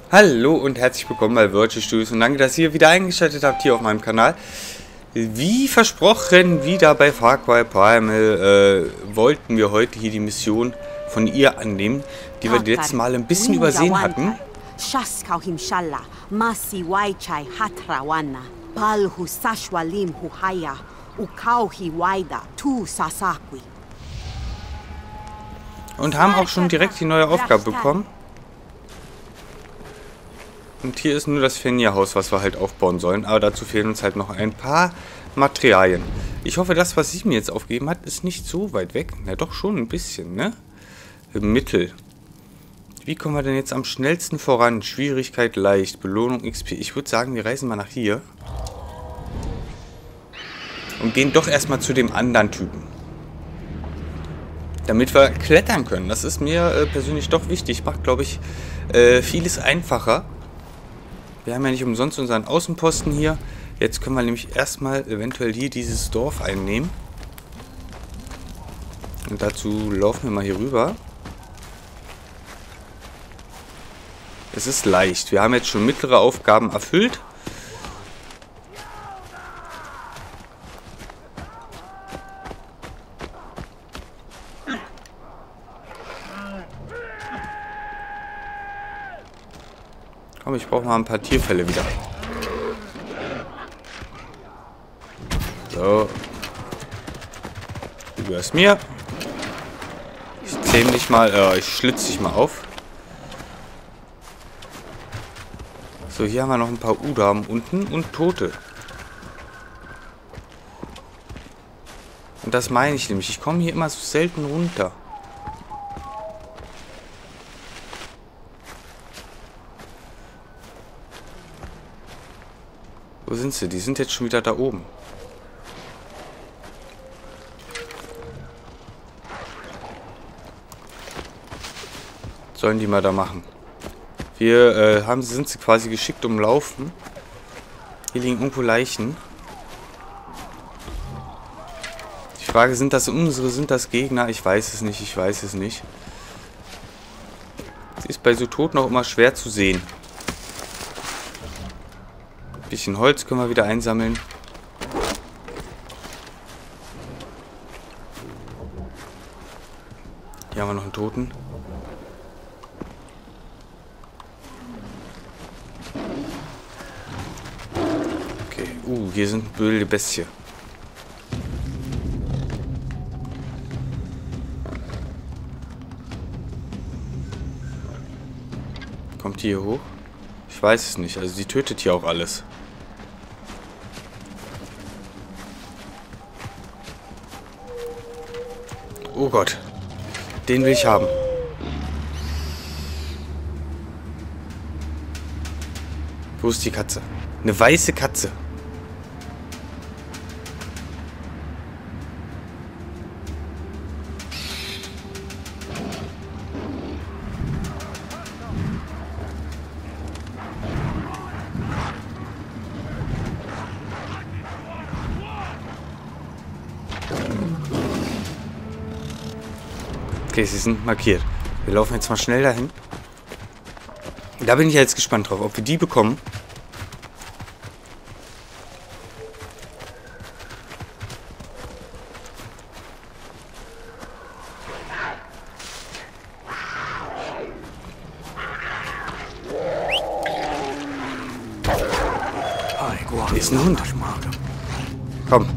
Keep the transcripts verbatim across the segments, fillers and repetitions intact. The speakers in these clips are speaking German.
Hallo und herzlich willkommen bei Virtual Studios und danke, dass ihr wieder eingeschaltet habt hier auf meinem Kanal. Wie versprochen, wieder bei Far Cry Primal äh, wollten wir heute hier die Mission von ihr annehmen, die wir die letzten Mal ein bisschen übersehen hatten. Und haben auch schon direkt die neue Aufgabe bekommen. Und hier ist nur das Fenrir-Haus, was wir halt aufbauen sollen. Aber dazu fehlen uns halt noch ein paar Materialien. Ich hoffe, das, was sie mir jetzt aufgegeben hat, ist nicht so weit weg. Na doch schon ein bisschen, ne? Mittel. Wie kommen wir denn jetzt am schnellsten voran? Schwierigkeit leicht, Belohnung X P. Ich würde sagen, wir reisen mal nach hier. Und gehen doch erstmal zu dem anderen Typen. Damit wir klettern können. Das ist mir äh, persönlich doch wichtig. Macht, glaube ich, äh, vieles einfacher. Wir haben ja nicht umsonst unseren Außenposten hier. Jetzt können wir nämlich erstmal eventuell hier dieses Dorf einnehmen. Und dazu laufen wir mal hier rüber. Es ist leicht. Wir haben jetzt schon mittlere Aufgaben erfüllt. Komm, ich brauche mal ein paar Tierfälle wieder. So. Du gehörst mir. Ich zähme dich mal, äh, ich schlitze dich mal auf. So, hier haben wir noch ein paar Udamen unten und Tote. Und das meine ich nämlich. Ich komme hier immer so selten runter. Wo sind sie? Die sind jetzt schon wieder da oben. Sollen die mal da machen. Wir äh, haben, sind sie quasi geschickt umlaufen. Hier liegen irgendwo Leichen. Die Frage, sind das unsere, sind das Gegner? Ich weiß es nicht, ich weiß es nicht. Es ist bei so Toten auch immer schwer zu sehen. Ein bisschen Holz können wir wieder einsammeln. Hier haben wir noch einen Toten. Okay, uh, hier sind blöde Bestie. Kommt die hier hoch? Ich weiß es nicht, also die tötet hier auch alles. Oh Gott. Den will ich haben. Wo ist die Katze? Eine weiße Katze. Okay, sie sind markiert. Wir laufen jetzt mal schnell dahin. Da bin ich jetzt gespannt drauf, ob wir die bekommen. Hier ist ein Hund. Komm.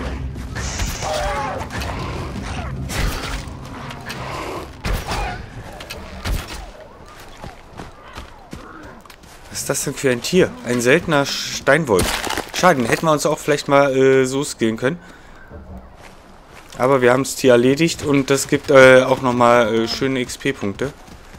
Was ist das denn für ein Tier? Ein seltener Steinwolf. Schade, den hätten wir uns auch vielleicht mal äh, so skillen können. Aber wir haben das Tier erledigt und das gibt äh, auch nochmal äh, schöne X P-Punkte.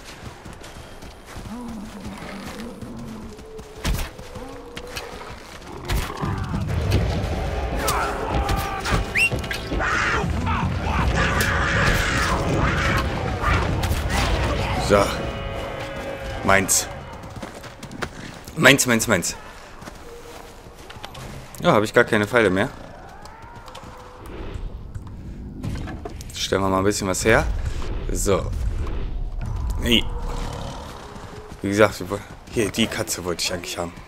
So. Meins. Meins, meins, meins. Ja, habe ich gar keine Pfeile mehr. Stellen wir mal ein bisschen was her. So. Hey. Wie gesagt, hier, die Katze wollte ich eigentlich haben.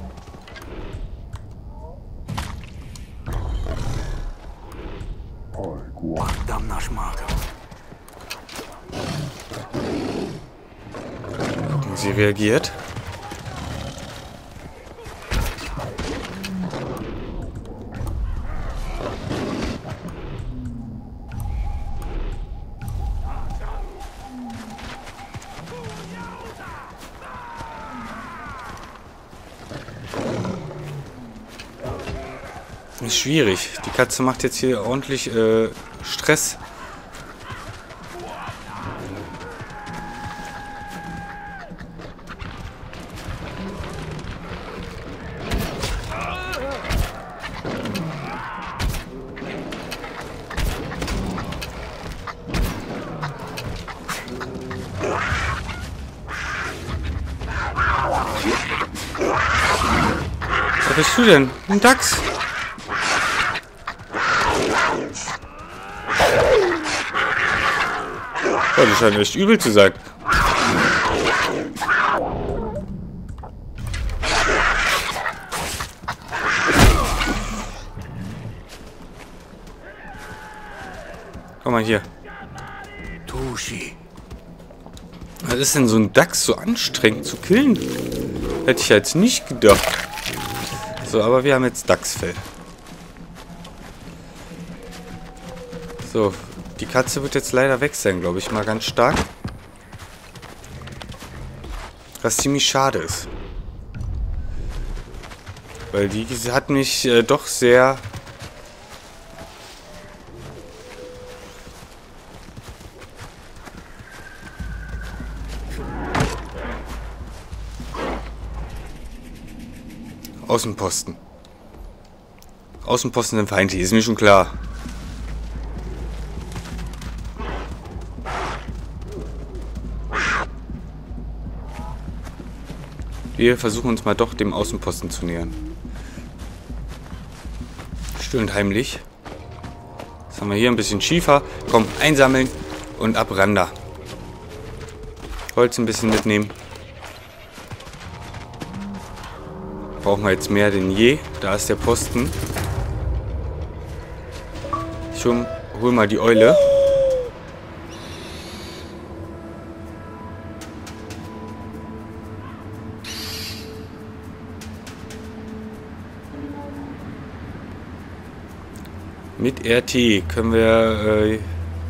Gucken, sie reagiert. Ist schwierig. Die Katze macht jetzt hier ordentlich äh, Stress. Was bist du denn? Ein Dachs? Oh, die scheint echt übel zu sein. Komm mal hier. Was ist denn so ein Dachs so anstrengend zu killen? Hätte ich jetzt nicht gedacht. So, aber wir haben jetzt Dachsfell. So, die Katze wird jetzt leider weg sein, glaube ich, mal ganz stark. Was ziemlich schade ist. Weil die hat mich äh, doch sehr... Außenposten. Außenposten sind feindlich, ist mir schon klar. Wir versuchen uns mal doch dem Außenposten zu nähern. Still und heimlich. Jetzt haben wir hier ein bisschen Schiefer. Komm, einsammeln und ab Randa. Holz ein bisschen mitnehmen. Brauchen wir jetzt mehr denn je. Da ist der Posten. Ich hol, hol mal die Eule. Mit R T können wir äh,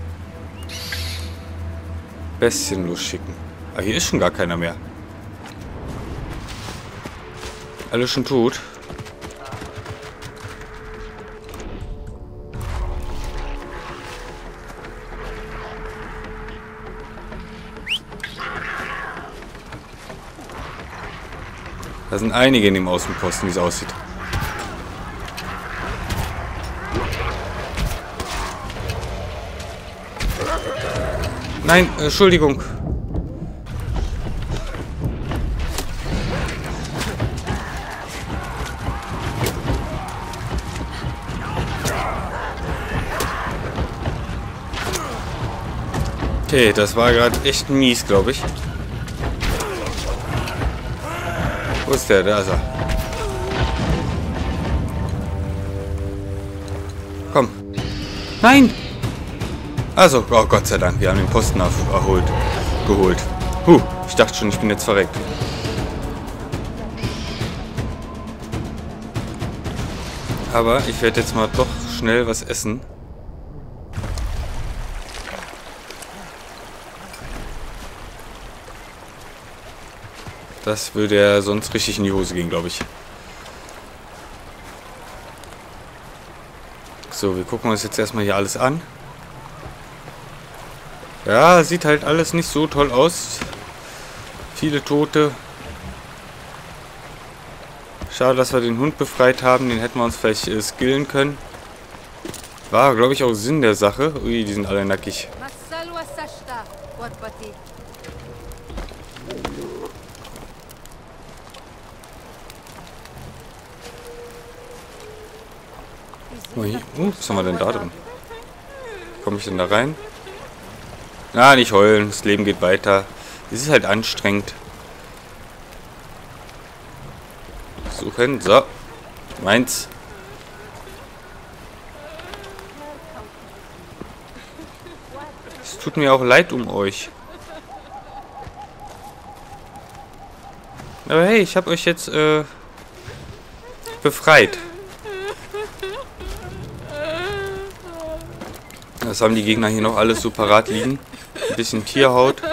Bestien losschicken. Ah, hier ist schon gar keiner mehr. Alle schon tot. Da sind einige in dem Außenposten, wie es aussieht. Nein, äh, Entschuldigung. Okay, das war gerade echt mies, glaube ich. Wo ist der? Da ist er. Komm. Nein! Also, oh Gott sei Dank, wir haben den Posten erholt, geholt. Huh, ich dachte schon, ich bin jetzt verreckt. Aber ich werde jetzt mal doch schnell was essen. Das würde ja sonst richtig in die Hose gehen, glaube ich. So, wir gucken uns jetzt erstmal hier alles an. Ja, sieht halt alles nicht so toll aus. Viele Tote. Schade, dass wir den Hund befreit haben. Den hätten wir uns vielleicht äh, skillen können. War, glaube ich, auch Sinn der Sache. Ui, die sind alle nackig. Ui, uh, was haben wir denn da drin? Komme ich denn da rein? Na, nicht heulen. Das Leben geht weiter. Es ist halt anstrengend. suchen. So. Meins. Es tut mir auch leid um euch. Aber hey, ich habe euch jetzt äh, befreit. Das haben die Gegner hier noch alles so parat liegen. Ein bisschen Tierhaut.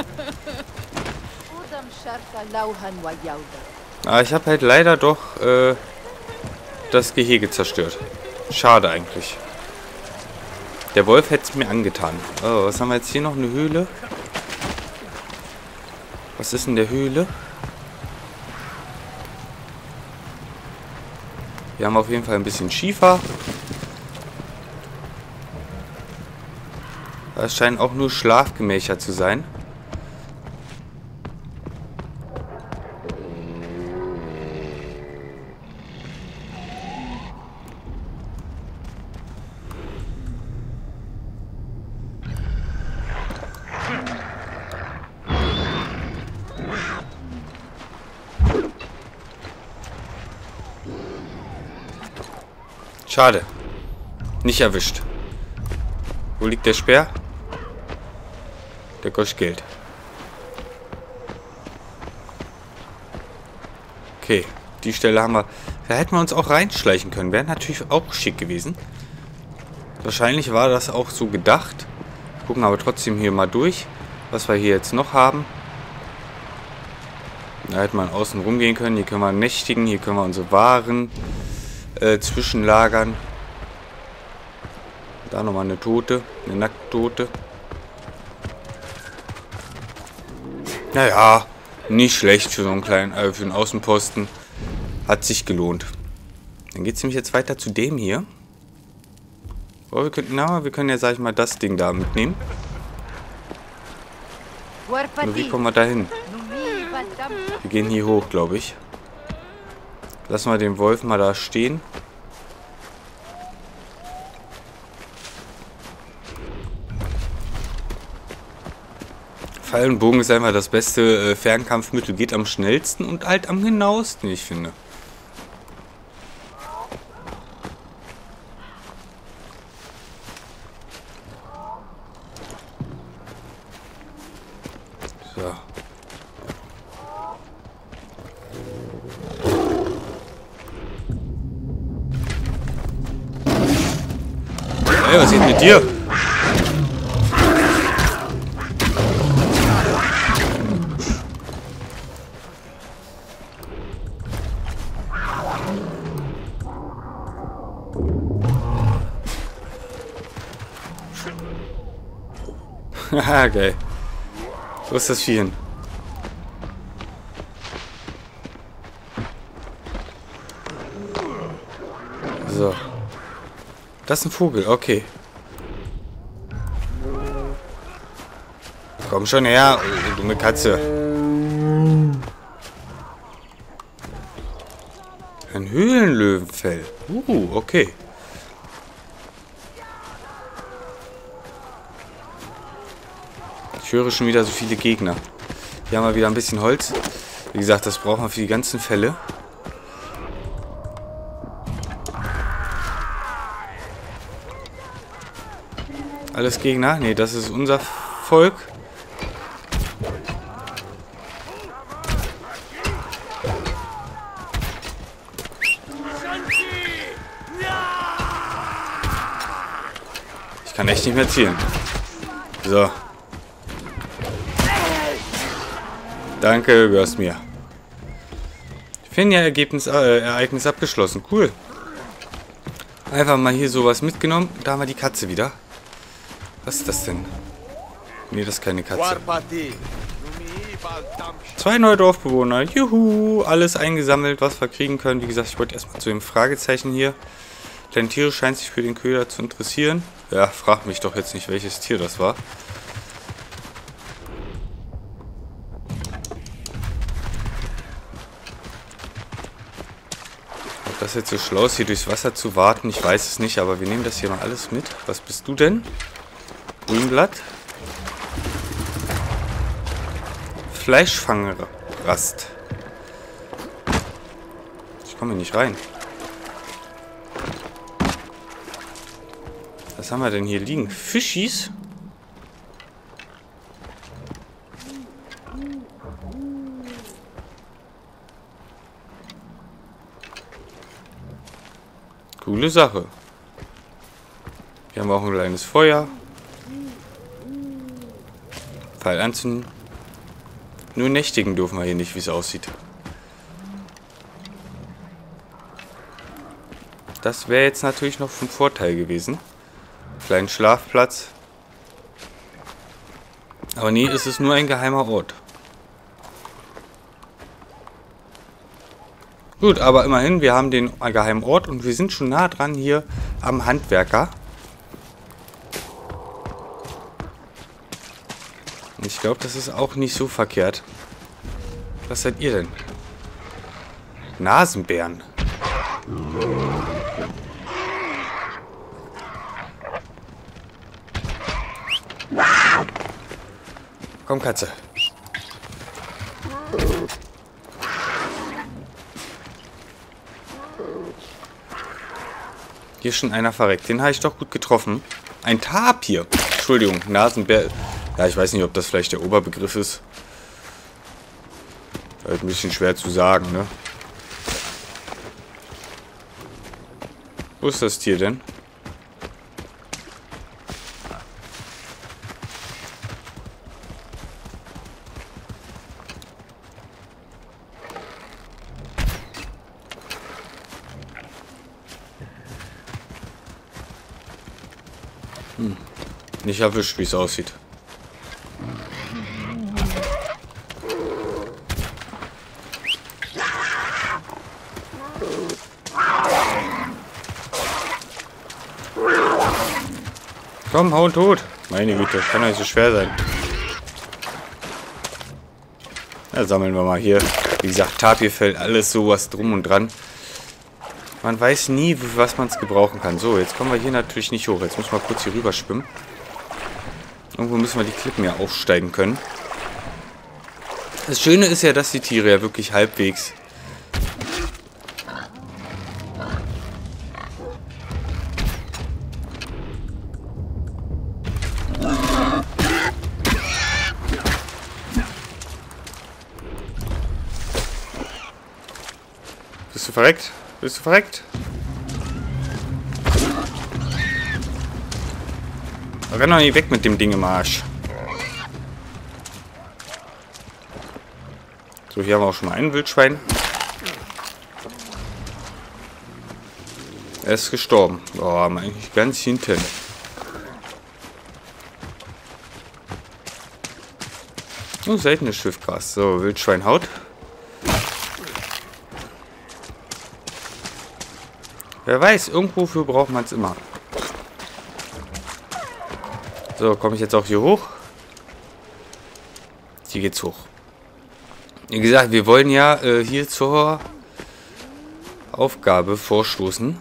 Aber ich habe halt leider doch äh, das Gehege zerstört. Schade eigentlich. Der Wolf hätte es mir angetan. Oh, was haben wir jetzt hier noch? Eine Höhle? Was ist in der Höhle? Wir haben auf jeden Fall ein bisschen Schiefer. Das scheinen auch nur Schlafgemächer zu sein. Schade. Nicht erwischt. Wo liegt der Speer? Der kostet Geld. Okay, die Stelle haben wir. Da hätten wir uns auch reinschleichen können. Wäre natürlich auch schick gewesen. Wahrscheinlich war das auch so gedacht. Gucken aber trotzdem hier mal durch, was wir hier jetzt noch haben. Da hätte man außen rumgehen können. Hier können wir nächtigen. Hier können wir unsere Waren äh, zwischenlagern. Da nochmal eine Tote. Eine Nackttote. Naja, nicht schlecht für so einen kleinen, äh, für einen Außenposten. Hat sich gelohnt. Dann geht es nämlich jetzt weiter zu dem hier. Oh, wir könnten, na, wir können ja, sag ich mal, das Ding da mitnehmen. Nur wie kommen wir da hin? Wir gehen hier hoch, glaube ich. Lassen wir den Wolf mal da stehen. Pfeil und Bogen ist einfach das beste äh, Fernkampfmittel, geht am schnellsten und halt am genauesten, ich finde. So. Hey, was ist mit dir? Haha, geil. Wo ist das Vieh hin? So. Das ist ein Vogel, okay. Komm schon her, du dumme Katze. Ein Höhlenlöwenfell. Uh, okay. Ich höre schon wieder so viele Gegner. Hier haben wir wieder ein bisschen Holz. Wie gesagt, das brauchen wir für die ganzen Fälle. Alles Gegner? Ne, das ist unser Volk. Ich kann echt nicht mehr zielen. So. Danke, du gehörst mir. Fenja-Ergebnis, äh, Ereignis abgeschlossen. Cool. Einfach mal hier sowas mitgenommen. Da haben wir die Katze wieder. Was ist das denn? Nee, das ist keine Katze. Zwei neue Dorfbewohner. Juhu. Alles eingesammelt, was wir kriegen können. Wie gesagt, ich wollte erstmal zu dem Fragezeichen hier. Kleine Tiere scheint sich für den Köder zu interessieren. Ja, frag mich doch jetzt nicht, welches Tier das war. Ob das jetzt so schlau ist, hier durchs Wasser zu warten, ich weiß es nicht, aber wir nehmen das hier mal alles mit. Was bist du denn? Grünblatt. Fleischfangerrast. Ich Ich komme hier nicht rein. Was haben wir denn hier liegen? Fischis? Coole Sache. Hier haben wir auch ein kleines Feuer. Pfeil anzünden. Nur nächtigen dürfen wir hier nicht, wie es aussieht. Das wäre jetzt natürlich noch vom Vorteil gewesen. Kleinen Schlafplatz. Aber nee, es ist nur ein geheimer Ort. Gut, aber immerhin, wir haben den geheimen Ort und wir sind schon nah dran hier am Handwerker. Ich glaube, das ist auch nicht so verkehrt. Was seid ihr denn? Nasenbären. Komm, Katze. Hier ist schon einer verreckt. Den habe ich doch gut getroffen. Ein Tapir. Entschuldigung, Nasenbär. Ja, ich weiß nicht, ob das vielleicht der Oberbegriff ist. Halt ein bisschen schwer zu sagen, ne? Wo ist das Tier denn? Hm. Nicht erwischt, wie es aussieht. Komm, hau ihn tot. Meine Güte, kann doch nicht so schwer sein. Ja, sammeln wir mal hier. Wie gesagt, Tapirfell, alles sowas drum und dran. Man weiß nie, für was man es gebrauchen kann. So, jetzt kommen wir hier natürlich nicht hoch. Jetzt müssen wir kurz hier rüber schwimmen. Irgendwo müssen wir die Klippen ja aufsteigen können. Das Schöne ist ja, dass die Tiere ja wirklich halbwegs... Bist du verreckt? Bist du verreckt? Renn doch nicht weg mit dem Ding im Arsch. So, hier haben wir auch schon mal ein Wildschwein. Er ist gestorben. Oh, eigentlich ganz hinten. Oh, seltenes Schiffgras. So, Wildschwein haut. Wer weiß, irgendwofür braucht man es immer. So, komme ich jetzt auch hier hoch? Hier geht's hoch. Wie gesagt, wir wollen ja äh, hier zur Aufgabe vorstoßen.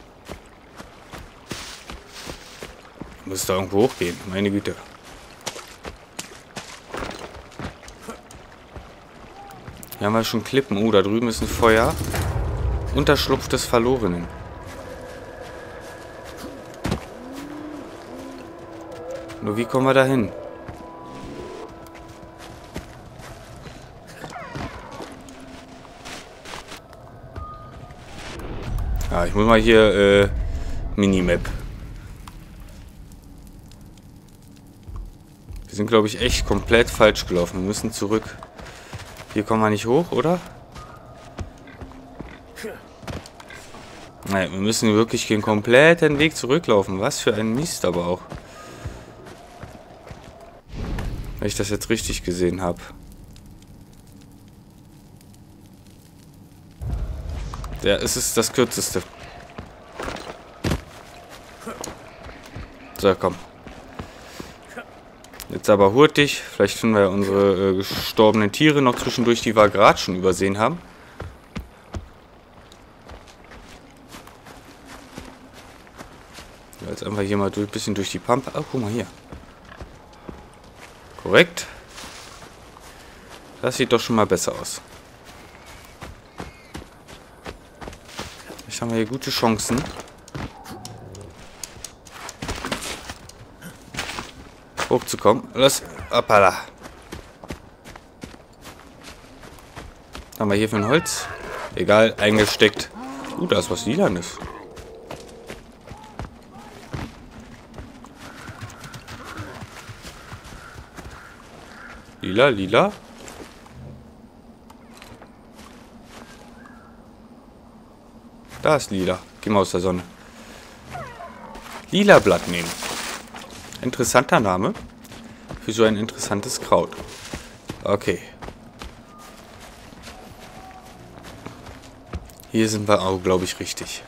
Muss da irgendwo hochgehen, meine Güte. Hier haben wir schon Klippen. Oh, da drüben ist ein Feuer. Unterschlupf des Verlorenen. Nur wie kommen wir da hin? Ja, ich muss mal hier äh, Minimap. Wir sind, glaube ich, echt komplett falsch gelaufen. Wir müssen zurück. Hier kommen wir nicht hoch, oder? Nein, wir müssen wirklich den kompletten Weg zurücklaufen. Was für ein Mist aber auch. Wenn ich das jetzt richtig gesehen habe. Ja, es ist das kürzeste. So, komm. Jetzt aber hurtig. Vielleicht finden wir unsere äh, gestorbenen Tiere noch zwischendurch, die wir gerade schon übersehen haben. Jetzt einfach hier mal ein bisschen durch die Pampe. Ah, guck mal hier. Korrekt. Das sieht doch schon mal besser aus. Jetzt haben wir hier gute Chancen. Hochzukommen. Los. Hoppala. Was haben wir hier für ein Holz? Egal, eingesteckt. Uh, da ist was Lilanes. Lila, lila. Da ist lila. Geh mal aus der Sonne. Lila Blatt nehmen. Interessanter Name. Für so ein interessantes Kraut. Okay. Hier sind wir auch, glaube ich, richtig.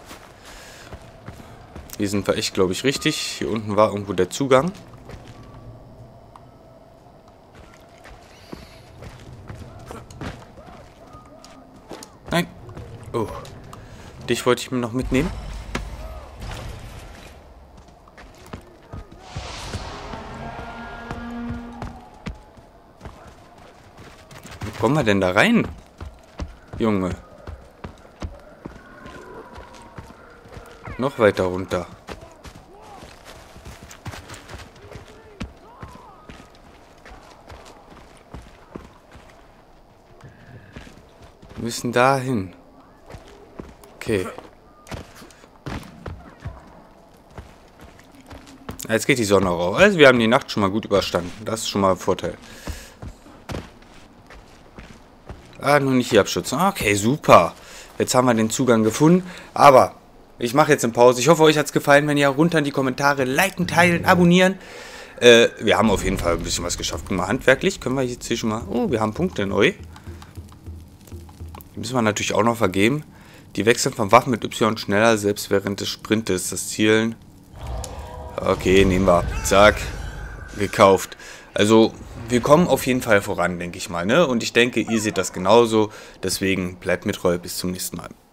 Hier sind wir echt, glaube ich, richtig. Hier unten war irgendwo der Zugang. Nein. Oh. Dich wollte ich mir noch mitnehmen. Wo kommen wir denn da rein? Junge. Noch weiter runter. Wir müssen dahin. Okay. Jetzt geht die Sonne raus. Also wir haben die Nacht schon mal gut überstanden. Das ist schon mal ein Vorteil. Ah, nur nicht hier abstürzen. Okay, super. Jetzt haben wir den Zugang gefunden. Aber ich mache jetzt eine Pause. Ich hoffe, euch hat es gefallen. Wenn ja, runter in die Kommentare, liken, teilen, abonnieren. Äh, wir haben auf jeden Fall ein bisschen was geschafft. Guck mal, handwerklich können wir jetzt hier schon mal... Oh, wir haben Punkte neu. Die müssen wir natürlich auch noch vergeben. Die wechseln von Waffen mit Y schneller, selbst während des Sprintes. Das Zielen... Okay, nehmen wir. Zack. Gekauft. Also, wir kommen auf jeden Fall voran, denke ich mal. Ne? Und ich denke, ihr seht das genauso. Deswegen bleibt mir treu. Bis zum nächsten Mal.